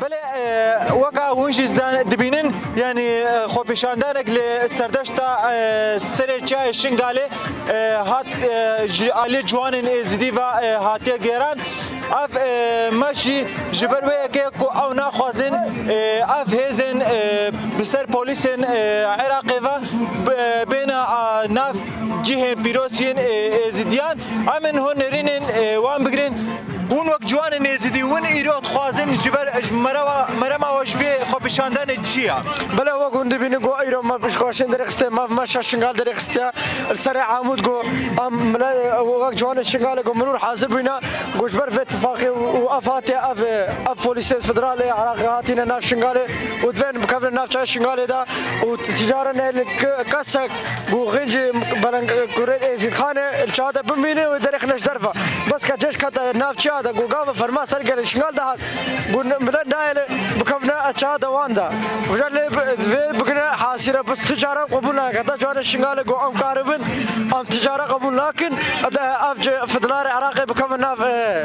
بله وقع ونجی زن دبینن یعنی خو پیشاندانک لسردشتا سر چای شنگاله هات علی جوان ازدی و هاتیه گیران اف ماشي جبر ويا كو او ناخذن اف هيزن بسر بوليسن عراقي بين ناف جهه بيروسين زديان امن هون رينن وان بگرين اون وقت جوان نزدی ون ایراد خوازن جبر مرما وش به خو پیشاندن چیا بلا وقون دبینه گو ایرو ما بشکاشن درخسته ما شنگال درخسته سر عمود گو ام وقت جوان شنگال گو مرور حاضر بينا گوش بر في اتفاقي وافاتي اف بوليس فدرالي عراقاتنا ناف شنگال ودفن بكفر ناف شنگال دا وتجاره كسك گو غنجي بلنگ كوريت ازيد خانه الشهاده بمينه ودرخنش درفه بس كجش كتا ناف هذا قوقام فرما سرقل شنقال ده قلنا بلاد نايل بكفنا أشهد واندا وجل بقنا حاسيرة بس تجارة قبولنا كذا جوانا شنقال قوام كاربن أم تجارة قبول لكن هذا أفج فدلار عراقي بكفنا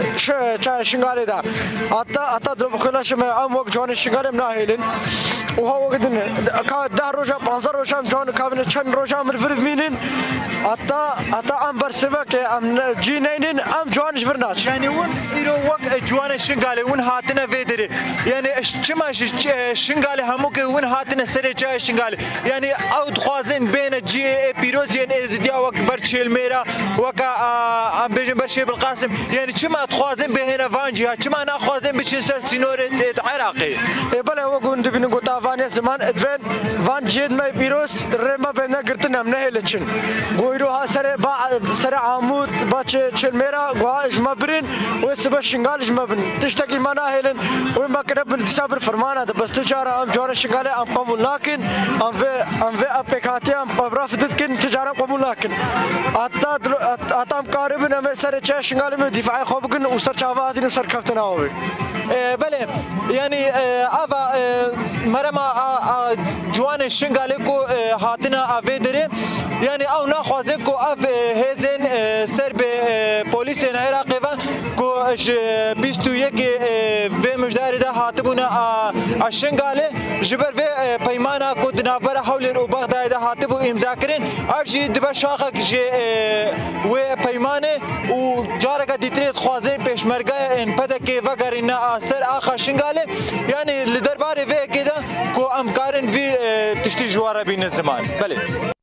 شنقال ده أتا درب خلا شما أم وقت جوانا شنقال مناهيلين وهو قدنا كده روجا بانزر روجا جوانا كابن شن روجا مرفرف مينين أتا أم برسبك أم جينين أم جوان جبرناش يعني ایرو وقت جوان شنگاله ون هاتنه ویدره یعنی چما شنگاله همو که ون هاتنه سر چای شنگاله یعنی او خوازن بین جی پیروزین ازدیا وقت بر چیل میرا وقت ام بجن بر شیب القاسم یعنی چما خوازن بهنا وانجی ها چما نا خوازن بچین سر سینور عراقی بله وقون دبین گوتا وانی زمان ادوین وان جید می پیروز رما بنا گرتنم نه لچن گویرو ها سر عمود با چیل میرا گواش مبرین وسبب شنغال مبني تشتكي مناهل وما كرب تسابر فرمانه بس تجاره ام جوار شنغال ام قبول لكن ام في ابيكاتي ام برافدت كن تجاره قبول لكن اتام قاربنا مسر شنغال من دفاع خوبكن وسر شافاتين وسر كفتناوي بله يعني افا مرما جوان شنغالكو هاتنا افيدري يعني او ناخذكو اف هزن سرب بوليس العراقي كو 21 في مجدار ده هاتبونا الشنغالي جبر في بيمانا كو دنابر حول وبغداد ده هاتبو امضاء كرين ارجي دبا شاخك جي و بيمانه وجارك ديتريت خوازين بيشمرغا ان بدك وغارينا سر اخ شنغالي يعني لدرباري في كده كو امكارن في تشتي جواره بين الزمان بله